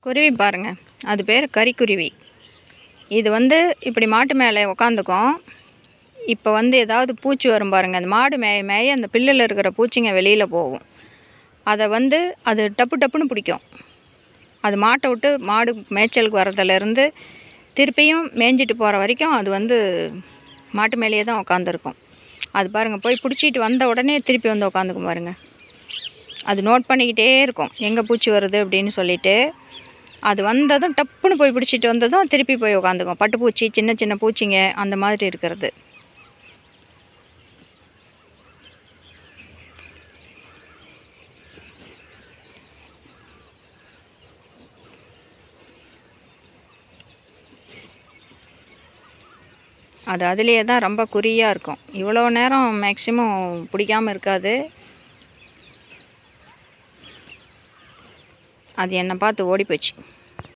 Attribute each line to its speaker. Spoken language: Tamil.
Speaker 1: குருவி பாருங்கள், அது பேர் கரிக்குருவி. இது இப்படி மாட்டு மேலே உக்காந்துக்கும். இப்போ ஏதாவது பூச்சி வரும் பாருங்கள், அந்த மாடு மேய மேய அந்த பில்லில் இருக்கிற பூச்சிங்க வெளியில் போகும். அதை அது டப்பு டப்புன்னு பிடிக்கும். அது மாட்டை விட்டு மாடு மேய்ச்சலுக்கு வரதுலேருந்து திருப்பியும் மேய்ஞ்சிட்டு போகிற வரைக்கும் அது மாட்டு மேலேயே தான் உக்காந்துருக்கும். அது பாருங்கள், போய் பிடிச்சிட்டு வந்த உடனே திருப்பி உக்காந்துக்கும் பாருங்கள். அது நோட் பண்ணிக்கிட்டே இருக்கும் எங்கே பூச்சி வருது அப்படின்னு சொல்லிட்டு. அது வந்ததும் டப்புன்னு போய் பிடிச்சிட்டு வந்ததும் திருப்பி போய் உக்காந்துக்கும். பட்டுப்பூச்சி, சின்ன சின்ன பூச்சிங்க அந்த மாதிரி இருக்கிறது. அது அதுலேயே தான் ரொம்ப குறியாக இருக்கும். இவ்வளோ நேரம் மேக்ஸிமம் பிடிக்காமல் இருக்காது. அது என்னை பார்த்து ஓடி போச்சு.